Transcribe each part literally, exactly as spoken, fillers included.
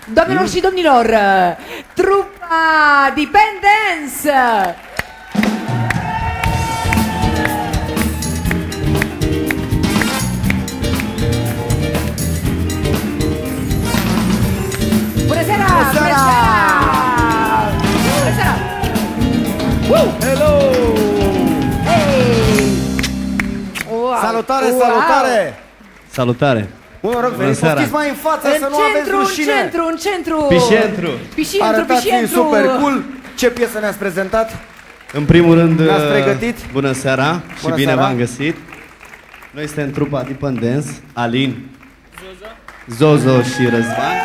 Doamnelor și domnilor, trupa Dependence! Bună seara! Bună seara! Bună seara! Woo! Hello! Hey! Wow! Salutare, Wow! salutare! Salutare! Mă rog, veniți, poftiți mai în față În să nu aveți centru, în rușine! centru, în centru! Pișentru! Pișintru, Arătați pișintru! super cool! Ce piesă ne-ați prezentat? În primul rând, Ne-ați pregătit? bună seara și Bună bine seara. v-am găsit. Noi suntem trupa Dependence, Alin, Zozo, Zozo și Răzvan.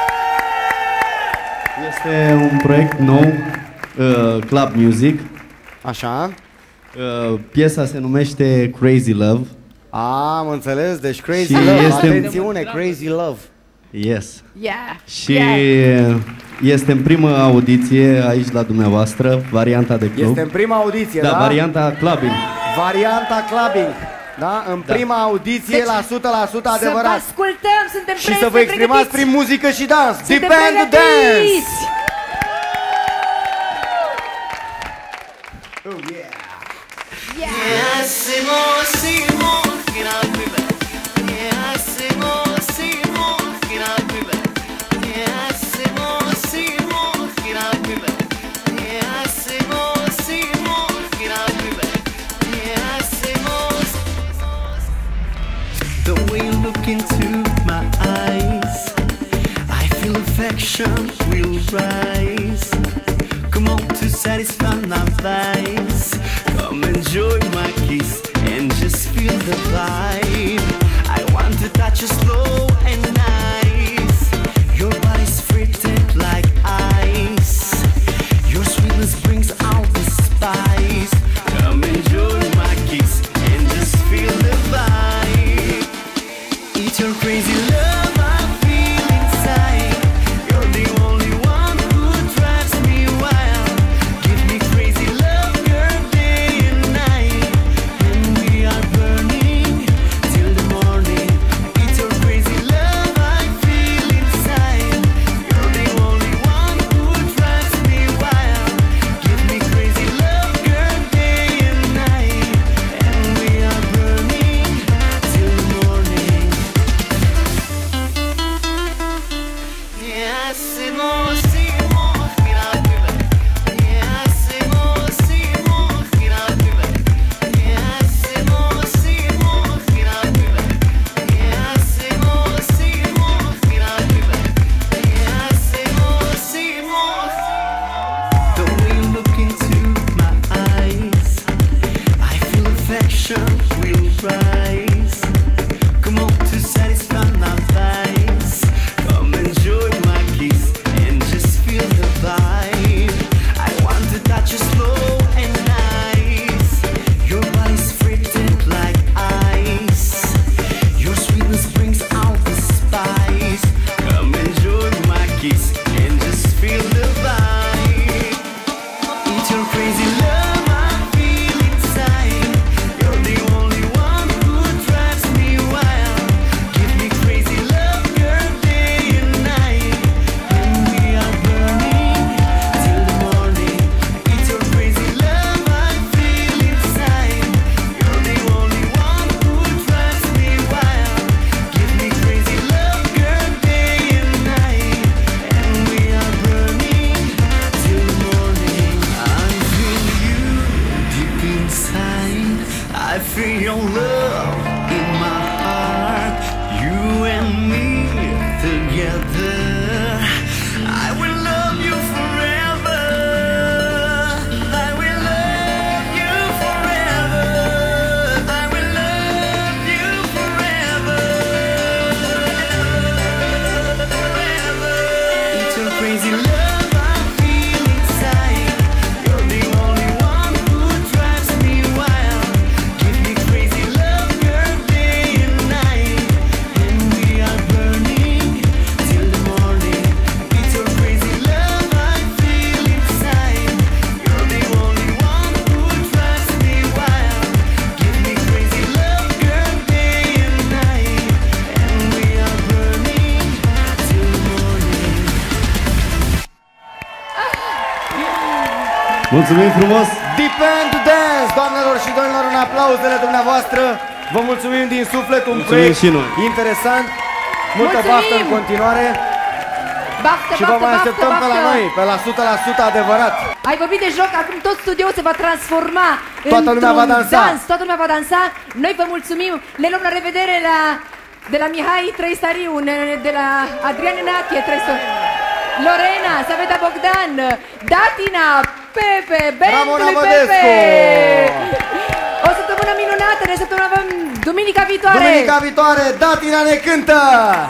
Este un proiect nou, uh, Club Music. Așa. Uh, piesa se numește Crazy Love. Am înțeles, deci Crazy Și Love, este- atențiune, Crazy Love. Yes. Yeah! Și yeah. este în prima audiție aici la dumneavoastră, varianta de club. Este în prima audiție, da? Da, varianta clubbing. Varianta clubbing. Da? În Da. prima audiție, Deci, la o sută la sută Să vă adevărat. ascultăm, suntem Și pre- să vă exprimați pregătiți. prin muzică și dans. Suntem Depend Dance! pregătiți. Oh yeah! The way you look into my eyes, I feel affection will rise. Come on to satisfy my vice. Come enjoy my kiss and just feel the vibe. I want to touch you slow and nice. Your body's fritted like ice. Your sweetness brings out the spice. Come enjoy my kiss and just feel the vibe. It's your crazy love I feel inside. You're the only one who drives me wild. Give me crazy love, girl, day and night. And we are burning till the morning. It's your crazy love I feel inside. You're the only one who drives me wild. Give me crazy love, girl, day and night. And we are burning till the morning. The way you look into my eyes, I feel affection will rise. Come on to satisfy my vice. Come enjoy my kiss and just feel the vibe. I want to touch you slow and nice. Your body's fritted like ice. Your sweetness brings out the spice. Come enjoy my kiss and just feel the vibe. It's your crazy love I feel inside. You're the only one who drives me wild. Give me crazy love, girl, day and night. And we are burning till the morning. It's your crazy love I feel inside. You're the only one who drives me wild. Give me crazy love, girl, day and night. And we are burning till the morning. I feel you deep inside. I feel your love in my heart. You and me together. I will love you forever. I will love you forever. I will love you forever. Forever. It's your crazy love I feel inside. You're the only one who drives me wild. Give me crazy love, girl, day and night. And we are burning till the morning. It's your crazy love I feel inside. You're the only one who drives me wild. Give me crazy love, girl, day and night. And we are burning till the morning. Mulțumim frumos! Depend Dance, doamnelor și domnilor, în aplauzele dumneavoastră. Vă mulțumim din suflet, un Mulțumim proiect și noi. interesant. Multă Mulțumim! baftă în continuare. Baftă, Și vă baftă, mai baftă, așteptăm pe la baftă. noi, pe la o sută la sută adevărat. Ai vorbit de joc, acum tot studioul se va transforma Toată lumea într-un va dansa. dans, toată lumea va dansa. Noi vă mulțumim, ne luăm la revedere la, de la Mihai Trăistariu, ne- de la Adrian Nenache, Trăistariu, Lorena, Saveta Bogdan, Datina, Pepe, Ramona Bentului Bădescu. Pepe. O săptămână minunată, ne săptămâna duminica viitoare. Duminica viitoare, Datina ne cântă!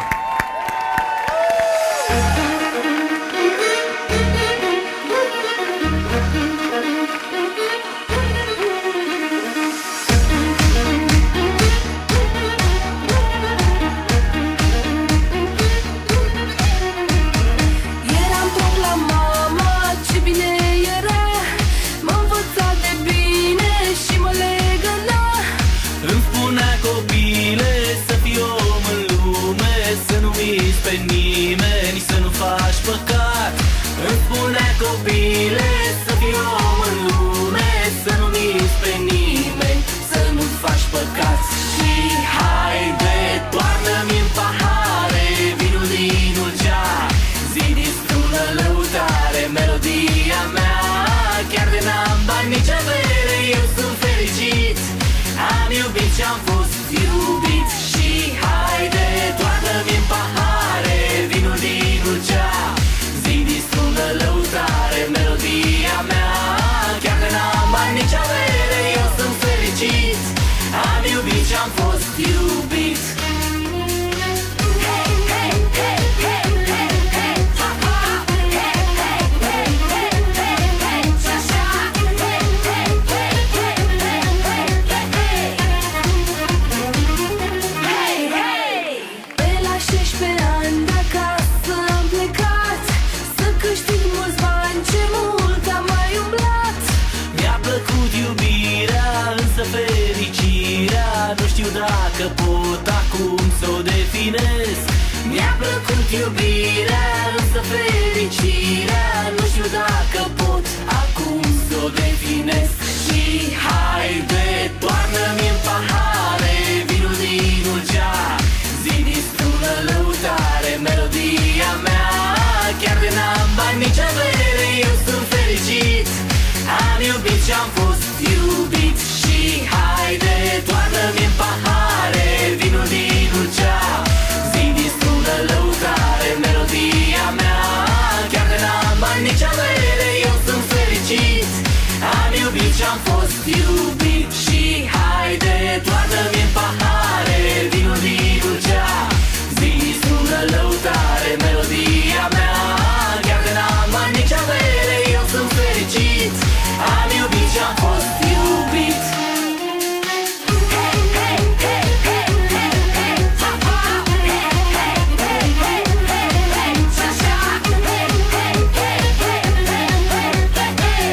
Eram tot la mama, ce bine era. M-a învățat de bine și mă legăna. Îmi spunea copile să fii om în lume, să nu miți pe nimeni, să nu faci păcat. Îmi spunea copile să fii om în lume, să nu miți pe nimeni, să nu faci păcat. Și haide, toarnă-mi în pahare vinul din Ulcea, zi distrună lăutare melodia mea. Chiar de n-am bani nici avere, eu sunt fericit. Am iubit și-am fost iubit. Și haide, toarnă-mi în pahare vinul din Ulcea, zi distrună lăutare melodia mea. Chiar de n-am bani nici avere, eu sunt fericit. Am iubit și-am fost iubit. Hey, hey, hey, hey, hey, hey, ha, ha. Hey, hey, hey, hey, hey, hey, și-așa. Hey, hey, hey, hey, hey, hey, hey, hey. Hey, hey. Pe la șaisprezece ani de acasă am plecat, să câștig mulți bani, ce mult am mai umblat. Mi-a plăcut iubirea, însă fericirea nu știu dacă pot acum să o definesc. Mi-a plăcut iubirea, însă fericirea nu știu dacă pot acum să o definesc. Și haide, toarnă-mi în pahare vinul din Ulcea, zi distrună lăutare melodia mea. Chiar de n-am bani nici avere, eu sunt fericit. Am iubit și-am fost iubit. Și haide, toarnă-mi în pahare vinul din Ulcea, zi distrună lăutare melodia mea. Chiar de n-am bani nici avere, eu sunt fericit. Am iubit și-am fost iubit. Și haide, toarnă-mi în pahare vinul din Ulcea, zi distrună lăutare melodia mea. Chiar de n-am bani nici avere, eu sunt fericit. Am iubit și-am fost iubit. Hey, hey, hey, hey, hey, hey, ha, ha. Hey, hey, hey, hey, hey, hey, și-așa. Hey, hey, hey, hey, hey, hey, hey,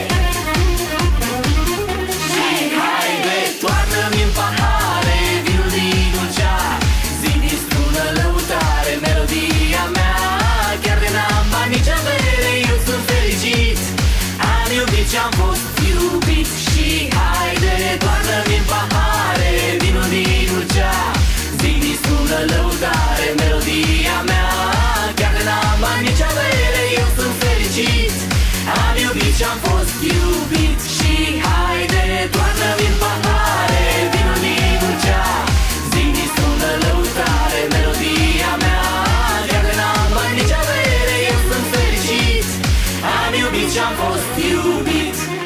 hey. Și haide, toarnă-mi în pahare vinul din Ulcea, zi distrună lăutare melodia mea. Chiar de n-am bani nici avere, eu sunt fericit. Am iubit și-am fost iubit. Și haide, toarnă-mi în pahare vinul din Ulcea, zi distrună lăutare melodia mea. Chiar de n-am bani nici avere, eu sunt fericit. Am iubit și-am fost iubit. Și haide, toarnă-mi în pahare vinul din Ulcea, zi distrună lăutare melodia mea. Chiar de n-am bani nici avere, eu sunt fericit. Am iubit și-am fost iubit.